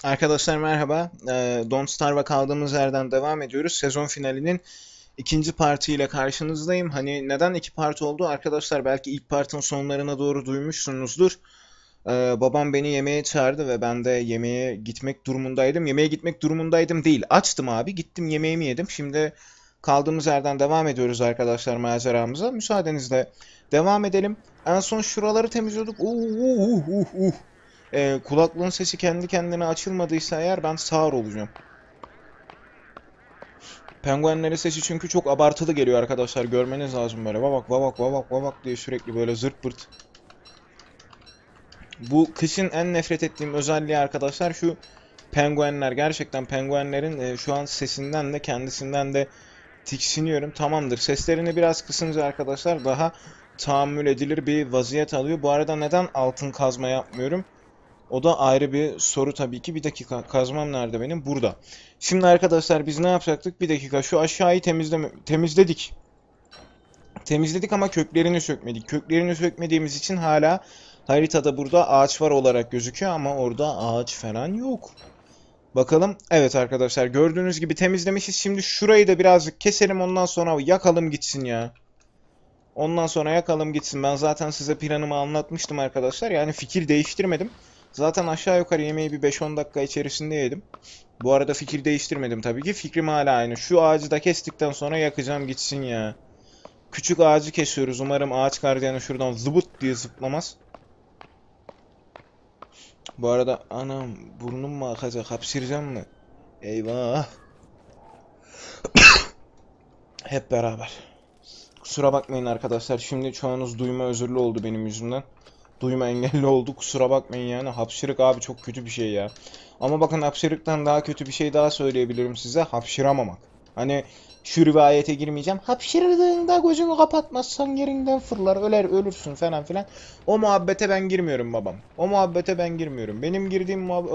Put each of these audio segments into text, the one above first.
Arkadaşlar merhaba. Don't Starve'a kaldığımız yerden devam ediyoruz. Sezon finalinin ikinci partiyle karşınızdayım. Hani neden iki part oldu? Arkadaşlar belki ilk partın sonlarına doğru duymuşsunuzdur. Babam beni yemeğe çağırdı ve ben de yemeğe gitmek durumundaydım. Yemeğe gitmek durumundaydım değil. Açtım abi. Gittim yemeğimi yedim. Şimdi kaldığımız yerden devam ediyoruz arkadaşlar maceramıza. Müsaadenizle devam edelim. En son şuraları temizliyorduk. Kulaklığın sesi kendi kendine açılmadıysa eğer ben sağır olacağım. Penguenlerin sesi çünkü çok abartılı geliyor arkadaşlar. Görmeniz lazım böyle. Vavak vavak vavak vavak diye sürekli böyle zırt pırt. Bu kışın en nefret ettiğim özelliği arkadaşlar şu penguenler. Gerçekten penguenlerin şu an sesinden de kendisinden de tiksiniyorum. Tamamdır. Seslerini biraz kısınca arkadaşlar daha tahammül edilir bir vaziyet alıyor. Bu arada neden altın kazma yapmıyorum? O da ayrı bir soru tabii ki. Bir dakika, kazmam nerede benim? Burada. Şimdi arkadaşlar biz ne yapacaktık? Bir dakika, şu aşağıyı temizledik. Temizledik ama köklerini sökmedik. Köklerini sökmediğimiz için hala haritada burada ağaç var olarak gözüküyor ama orada ağaç falan yok. Bakalım. Evet arkadaşlar, gördüğünüz gibi temizlemişiz. Şimdi şurayı da birazcık keselim, ondan sonra yakalım gitsin ya. Ondan sonra yakalım gitsin. Ben zaten size planımı anlatmıştım arkadaşlar. Yani fikir değiştirmedim. Zaten aşağı yukarı yemeği bir 5-10 dakika içerisinde yedim. Bu arada fikir değiştirmedim tabii ki. Fikrim hala aynı. Şu ağacı da kestikten sonra yakacağım gitsin ya. Küçük ağacı kesiyoruz. Umarım ağaç gardiyanı şuradan zıbıt diye zıplamaz. Bu arada anam, burnum mu akacak? Hapşıracağım mı? Eyvah. Hep beraber. Kusura bakmayın arkadaşlar. Şimdi çoğunuz duyma özürlü oldu benim yüzümden. Duyma engelli oldu. Kusura bakmayın yani. Hapşırık abi çok kötü bir şey ya. Ama bakın, hapşırıktan daha kötü bir şey daha söyleyebilirim size. Hapşıramamak. Hani şu rivayete girmeyeceğim. Hapşırdığında gözünü kapatmazsan yerinden fırlar, ölürsün falan filan. O muhabbete ben girmiyorum babam. O muhabbete ben girmiyorum. Benim girdiğim muhabbet...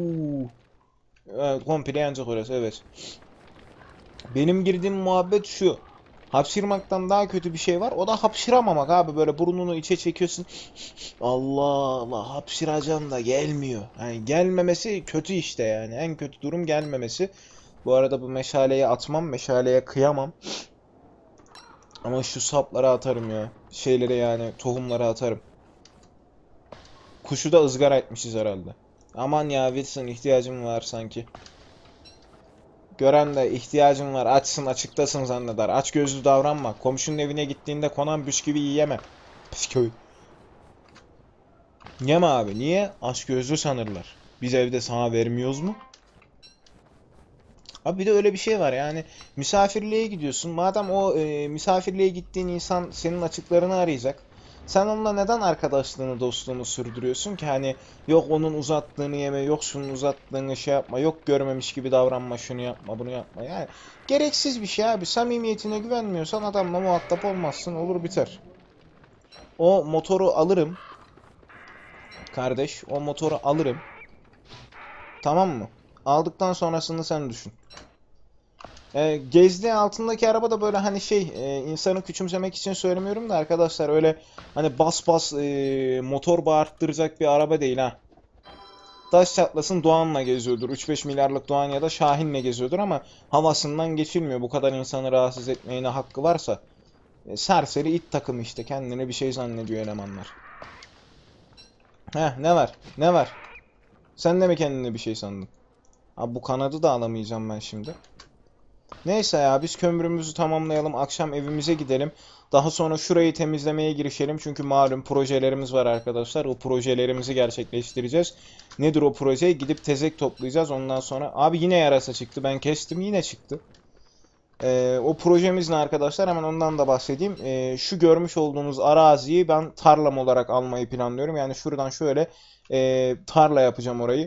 Komple yanacak orası, evet. Benim girdiğim muhabbet şu. Hapşırmaktan daha kötü bir şey var. O da hapşıramamak abi. Böyle burnunu içe çekiyorsun. Allah Allah, hapşıracağım da gelmiyor. Yani gelmemesi kötü işte yani. En kötü durum gelmemesi. Bu arada bu meşaleyi atmam. Meşaleye kıyamam. Ama şu saplara atarım ya. Şeylere yani, tohumlara atarım. Kuşu da ızgara etmişiz herhalde. Aman ya Wilson, ihtiyacım var sanki. Gören de ihtiyacın var, açsın açıktasın zanneder. Aç gözlü davranma. Komşunun evine gittiğinde konan bisküvi yiyeme. Bisküvi. Yeme abi. Niye? Aç gözlü sanırlar. Biz evde sana vermiyoruz mu? Abi bir de öyle bir şey var yani, misafirliğe gidiyorsun. Madem o misafirliğe gittiğin insan senin açıklarını arayacak. Sen onunla neden arkadaşlığını, dostluğunu sürdürüyorsun ki? Hani yok onun uzattığını yeme, yok şunun uzattığını şey yapma, yok görmemiş gibi davranma, şunu yapma, bunu yapma. Yani gereksiz bir şey abi. Samimiyetine güvenmiyorsan adamla muhatap olmazsın, olur biter. O motoru alırım kardeş, o motoru alırım. Tamam mı? Aldıktan sonrasını sen düşün. Gezdiği altındaki araba da böyle hani insanı küçümsemek için söylemiyorum da arkadaşlar, öyle hani bas bas motor bağırttıracak bir araba değil ha. Taş çatlasın Doğan'la geziyordur. 3-5 milyarlık Doğan ya da Şahin'le geziyordur ama havasından geçilmiyor. Bu kadar insanı rahatsız etmeye ne hakkı varsa. Serseri it takımı işte, kendine bir şey zannediyor elemanlar. Heh, ne var? Ne var? Sen de mi kendine bir şey sandın? Abi bu kanadı da alamayacağım ben şimdi. Neyse ya, biz kömürümüzü tamamlayalım. Akşam evimize gidelim. Daha sonra şurayı temizlemeye girişelim. Çünkü malum projelerimiz var arkadaşlar. O projelerimizi gerçekleştireceğiz. Nedir o proje? Gidip tezek toplayacağız. Ondan sonra... Abi yine yarasa çıktı. Ben kestim, yine çıktı. O projemiz ne arkadaşlar? Hemen ondan da bahsedeyim. Şu görmüş olduğunuz araziyi ben tarlam olarak almayı planlıyorum. Yani şuradan şöyle tarla yapacağım orayı.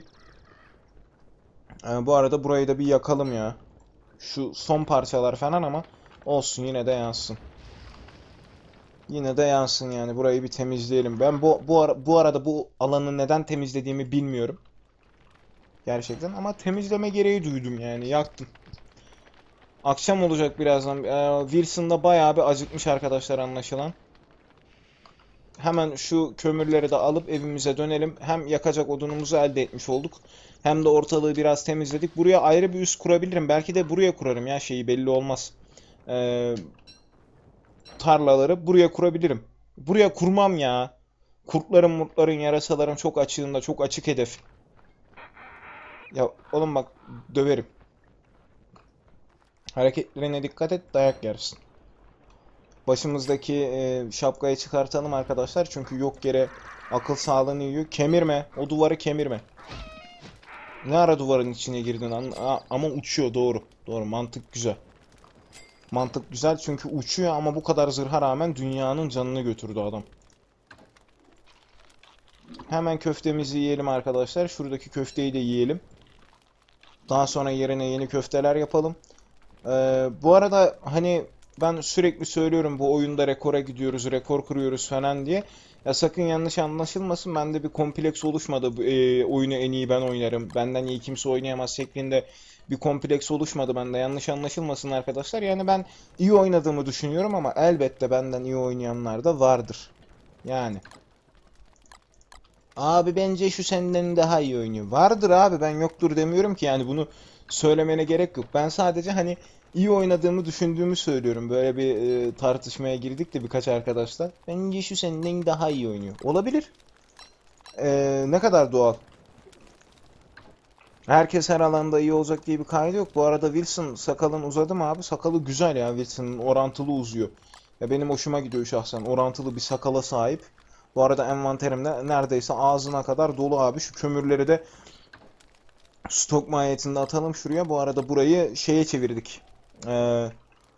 Bu arada burayı da bir yakalım ya. Şu son parçalar falan ama olsun, yine de yansın. Yine de yansın yani, burayı bir temizleyelim. Ben bu arada bu alanı neden temizlediğimi bilmiyorum. Gerçekten, ama temizleme gereği duydum yani, yaktım. Akşam olacak birazdan. Wilson da bayağı bir acıkmış arkadaşlar anlaşılan. Hemen şu kömürleri de alıp evimize dönelim. Hem yakacak odunumuzu elde etmiş olduk. Hem de ortalığı biraz temizledik. Buraya ayrı bir üs kurabilirim. Belki de buraya kurarım ya, şeyi belli olmaz. Ee, Tarlaları buraya kurabilirim. Buraya kurmam ya. Kurtların, murtların, yarasaların çok açığında, çok açık hedef. Ya oğlum bak, döverim. Hareketlerine dikkat et, dayak yersin. Başımızdaki şapkayı çıkartalım arkadaşlar. Çünkü yok yere akıl sağlığını yiyor. Kemirme. O duvarı kemirme. Ne ara duvarın içine girdin? Ama uçuyor, doğru. Doğru, mantık güzel. Mantık güzel çünkü uçuyor ama bu kadar zırha rağmen dünyanın canını götürdü adam. Hemen köftemizi yiyelim arkadaşlar. Şuradaki köfteyi de yiyelim. Daha sonra yerine yeni köfteler yapalım. Bu arada hani ben sürekli söylüyorum bu oyunda rekora gidiyoruz, rekor kırıyoruz falan diye. Ya sakın yanlış anlaşılmasın. Bende bir kompleks oluşmadı. Oyunu en iyi ben oynarım, benden iyi kimse oynayamaz şeklinde bir kompleks oluşmadı bende. Yanlış anlaşılmasın arkadaşlar. Yani ben iyi oynadığımı düşünüyorum ama elbette benden iyi oynayanlar da vardır. Yani. Abi bence şu senden daha iyi oynuyor. Vardır abi, ben yoktur demiyorum ki, yani bunu söylemene gerek yok. Ben sadece hani iyi oynadığımı düşündüğümü söylüyorum. Böyle bir tartışmaya girdik de birkaç arkadaşla. Bence şu senden daha iyi oynuyor. Olabilir. Ne kadar doğal. Herkes her alanda iyi olacak diye bir kaydı yok. Bu arada Wilson sakalın uzadı mı abi? Sakalı güzel ya, Wilson'ın orantılı uzuyor. Ya benim hoşuma gidiyor şahsen. Orantılı bir sakala sahip. Bu arada envanterimde neredeyse ağzına kadar dolu abi. Şu kömürleri de stok mahiyetinde atalım şuraya. Bu arada burayı şeye çevirdik. Ee,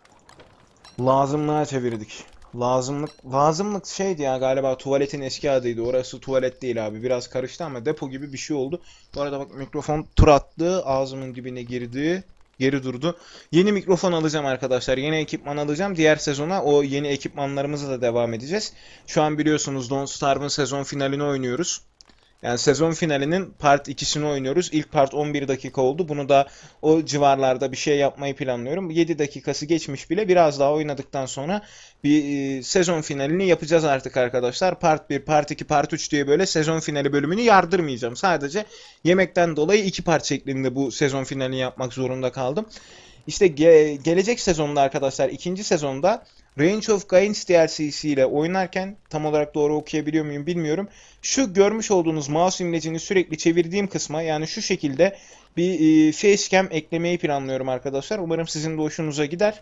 Lazımlığa çevirdik. Lazımlık şeydi ya, galiba tuvaletin eski adıydı. Orası tuvalet değil abi. Biraz karıştı ama depo gibi bir şey oldu. Bu arada bak, mikrofon tur attı. Ağzımın dibine girdi. Geri durdu. Yeni mikrofon alacağım arkadaşlar. Yeni ekipman alacağım. Diğer sezona o yeni ekipmanlarımızla da devam edeceğiz. Şu an biliyorsunuz Don't Starve'ın sezon finalini oynuyoruz. Yani sezon finalinin part 2'sini oynuyoruz. İlk part 11 dakika oldu. Bunu da o civarlarda bir şey yapmayı planlıyorum. 7 dakikası geçmiş bile. Biraz daha oynadıktan sonra bir sezon finalini yapacağız artık arkadaşlar. Part 1, part 2, part 3 diye böyle sezon finali bölümünü yardırmayacağım. Sadece yemekten dolayı 2 part şeklinde bu sezon finalini yapmak zorunda kaldım. İşte gelecek sezonda arkadaşlar, ikinci sezonda Range of Gains DLC'si ile oynarken, tam olarak doğru okuyabiliyor muyum bilmiyorum. Şu görmüş olduğunuz mouse imlecini sürekli çevirdiğim kısma, yani şu şekilde bir facecam eklemeyi planlıyorum arkadaşlar. Umarım sizin de hoşunuza gider.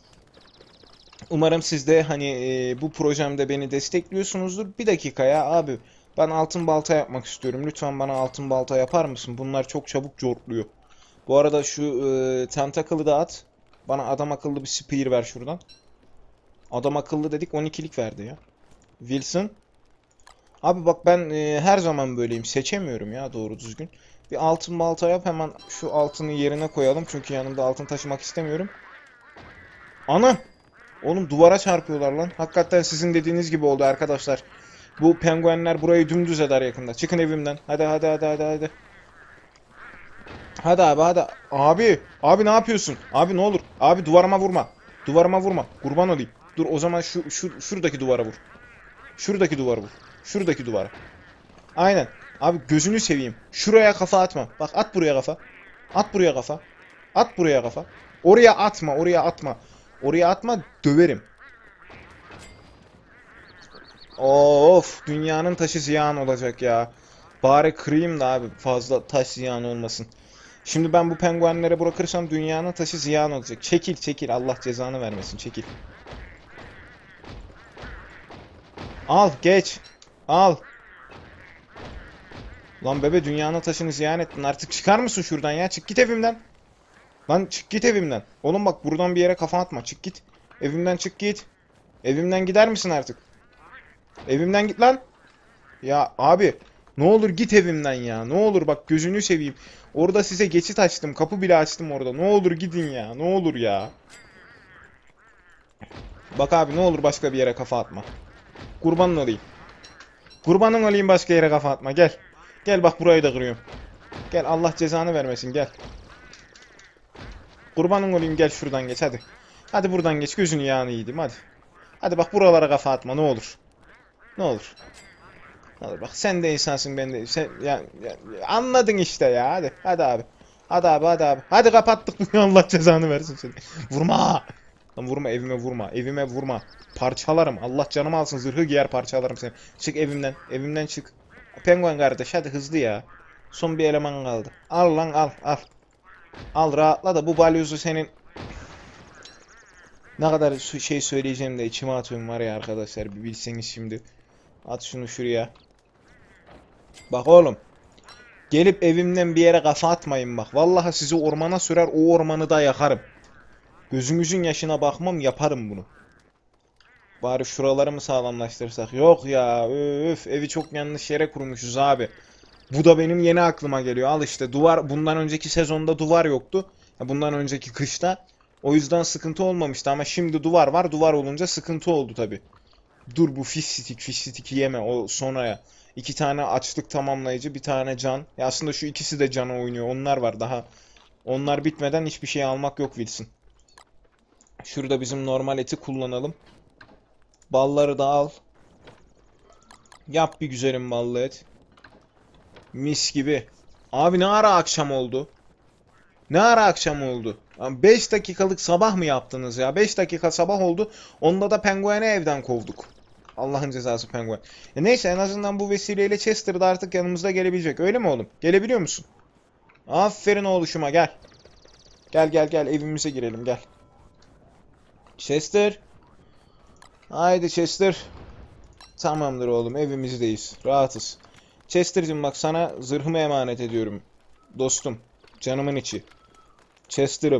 Umarım siz de hani bu projemde beni destekliyorsunuzdur. Bir dakika ya abi. Ben altın balta yapmak istiyorum. Lütfen bana altın balta yapar mısın? Bunlar çok çabuk cortluyor. Bu arada şu tentacle'ı da at. Bana adam akıllı bir spear ver şuradan. Adam akıllı dedik, 12'lik verdi ya. Wilson. Abi bak, ben her zaman böyleyim. Seçemiyorum ya doğru düzgün. Bir altın balta yap, hemen şu altını yerine koyalım. Çünkü yanımda altın taşımak istemiyorum. Ana! Oğlum duvara çarpıyorlar lan. Hakikaten sizin dediğiniz gibi oldu arkadaşlar. Bu penguenler burayı dümdüz eder yakında. Çıkın evimden. Hadi hadi hadi hadi hadi. Hadi abi hadi. Abi. Abi ne yapıyorsun? Abi ne olur. Abi duvarıma vurma. Duvarıma vurma. Kurban olayım. Dur o zaman şuradaki duvara vur. Şuradaki duvara vur. Şuradaki duvara. Aynen. Abi gözünü seveyim. Şuraya kafa atma. Bak, at buraya kafa. At buraya kafa. At buraya kafa. Oraya atma. Oraya atma. Oraya atma, döverim. Of, dünyanın taşı ziyan olacak ya. Bari kırayım da abi, fazla taş ziyan olmasın. Şimdi ben bu penguenlere bırakırsam dünyanın taşı ziyan olacak. Çekil çekil, Allah cezanı vermesin, çekil. Al geç. Al. Lan bebe, dünyanın taşını ziyan ettin. Artık çıkar mısın şuradan ya? Çık git evimden. Lan çık git evimden. Oğlum bak, buradan bir yere kafa atma. Çık git. Evimden çık git. Evimden gider misin artık? Evimden git lan. Ya abi, ne olur git evimden ya. Ne olur bak, gözünü seveyim. Orada size geçit açtım. Kapı bile açtım orada. Ne olur gidin ya. Ne olur ya. Bak abi, ne olur başka bir yere kafa atma. Kurbanın olayım. Kurbanın olayım, başka yere kafa atma. Gel. Gel bak, burayı da kırıyorum. Gel, Allah cezanı vermesin, gel. Kurbanın olayım, gel şuradan geç hadi. Hadi buradan geç, gözünü yağını yedim hadi. Hadi bak, buralara kafa atma ne olur. Ne olur. Ne olur bak sen de insansın ben de. Sen anladın işte ya. Hadi. Hadi abi. Hadi abi hadi abi. Hadi kapattık bunu Allah cezanı versin seni. Vurma. Lan vurma evime vurma. Evime vurma. Parçalarım. Allah canımı alsın zırhı giyer parçalarım seni. Çık evimden. Evimden çık. Penguen kardeş hadi hızlı ya. Son bir eleman kaldı. Al lan al al. Al rahatla da bu balyozu senin ne kadar şey söyleyeceğim de içime atıyorum var ya arkadaşlar bir bilseniz şimdi. At şunu şuraya. Bak oğlum. Gelip evimden bir yere kafa atmayın bak. Vallahi sizi ormana sürer o ormanı da yakarım. Gözünüzün yaşına bakmam yaparım bunu. Bari şuraları mı sağlamlaştırsak? Yok ya öf evi çok yanlış yere kurmuşuz abi. Bu da benim yeni aklıma geliyor. Al işte duvar bundan önceki sezonda duvar yoktu. Bundan önceki kışta. O yüzden sıkıntı olmamıştı ama şimdi duvar var. Duvar olunca sıkıntı oldu tabi. Dur bu fish stick'i yeme o sonraya. İki tane açlık tamamlayıcı, bir tane can. Ya aslında şu ikisi de cana oynuyor. Onlar var daha. Onlar bitmeden hiçbir şey almak yok Wilson. Şurada bizim normal eti kullanalım. Balları da al. Yap bir güzelim ballı et. Mis gibi. Abi ne ara akşam oldu? Ne ara akşam oldu? 5 dakikalık sabah mı yaptınız ya? 5 dakika sabah oldu. Onda da pengueni evden kovduk. Allah'ın cezası penguen. Neyse en azından bu vesileyle Chester da artık yanımızda gelebilecek. Öyle mi oğlum? Gelebiliyor musun? Aferin oğluşuma gel. Gel gel gel evimize girelim gel. Chester. Haydi Chester. Tamamdır oğlum evimizdeyiz. Rahatız. Chester'cığım bak sana zırhımı emanet ediyorum. Dostum. Canımın içi. Chester'ım.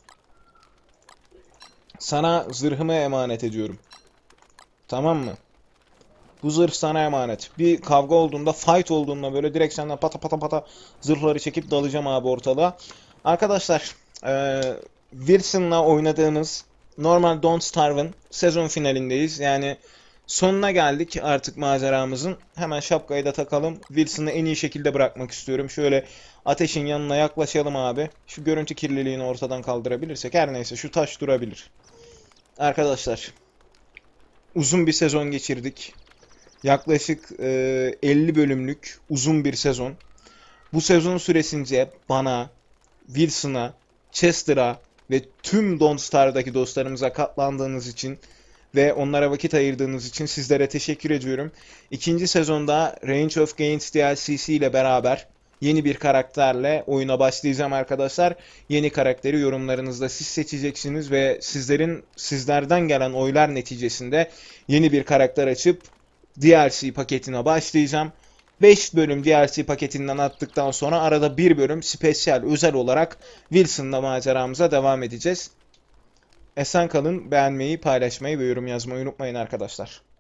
Sana zırhımı emanet ediyorum. Tamam mı? Bu zırh sana emanet. Bir kavga olduğunda, fight olduğunda böyle direkt senden pata pata pata zırhları çekip dalacağım abi ortalığa. Arkadaşlar, Wilson'la oynadığımız normal Don't Starve'ın sezon finalindeyiz. Yani sonuna geldik artık maceramızın. Hemen şapkayı da takalım. Wilson'ı en iyi şekilde bırakmak istiyorum. Şöyle ateşin yanına yaklaşalım abi. Şu görüntü kirliliğini ortadan kaldırabilirsek her neyse şu taş durabilir. Arkadaşlar uzun bir sezon geçirdik. Yaklaşık 50 bölümlük uzun bir sezon. Bu sezon süresince bana, Wilson'a, Chester'a ve tüm Don't Star'daki dostlarımıza katlandığınız için ve onlara vakit ayırdığınız için sizlere teşekkür ediyorum. İkinci sezonda Range of Gains DLC'si ile beraber yeni bir karakterle oyuna başlayacağım arkadaşlar. Yeni karakteri yorumlarınızda siz seçeceksiniz ve sizlerden gelen oylar neticesinde yeni bir karakter açıp DLC paketine başlayacağım. 5 bölüm DLC paketinden attıktan sonra arada bir bölüm spesyal özel olarak Wilson'la maceramıza devam edeceğiz. Esen kalın, beğenmeyi, paylaşmayı ve yorum yazmayı unutmayın arkadaşlar.